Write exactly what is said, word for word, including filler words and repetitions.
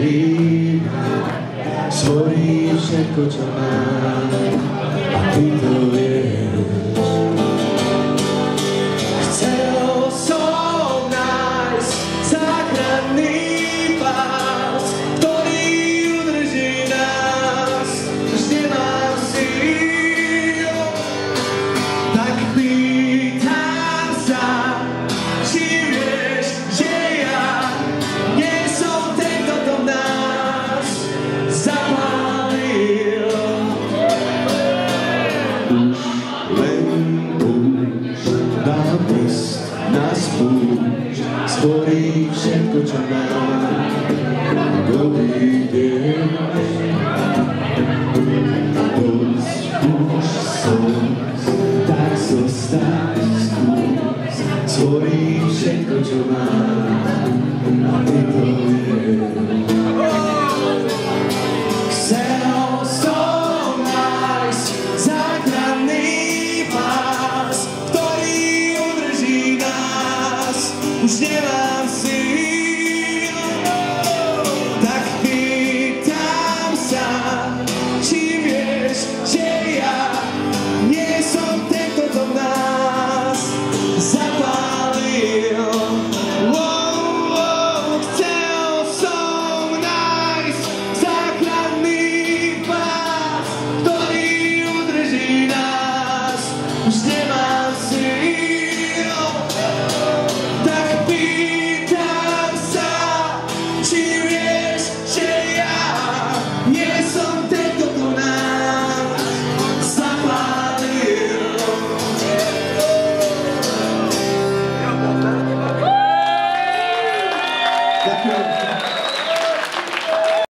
Svorí všetko, čo mám, a ty to vieš. Chcel som nájsť záchranný pás, ktorý udrží nás, už nemám síl. Tak pýtam sa, či vieš, že ja nie som ten, kto to nás zapálil. Už len púšť dám ísť na spúšť, stvorí všetko, čo mám, odídem. Dosť už som, tak zostať skús, stvorí všetko, čo mám, a ty to vieš. Chcel som nájsť záchranný pás, ktorý udrží nás, už nemám síl. Tak pýtam sa, či vieš, že ja nie som ten, kto to v nás zapálil. Wow, wow, chcel som nájsť záchranný pás, ktorý udrží nás, už nemám síl. Tak pýtam sa, či vieš, že ja nie som ten, kto to nás zapálil. Ďakujem.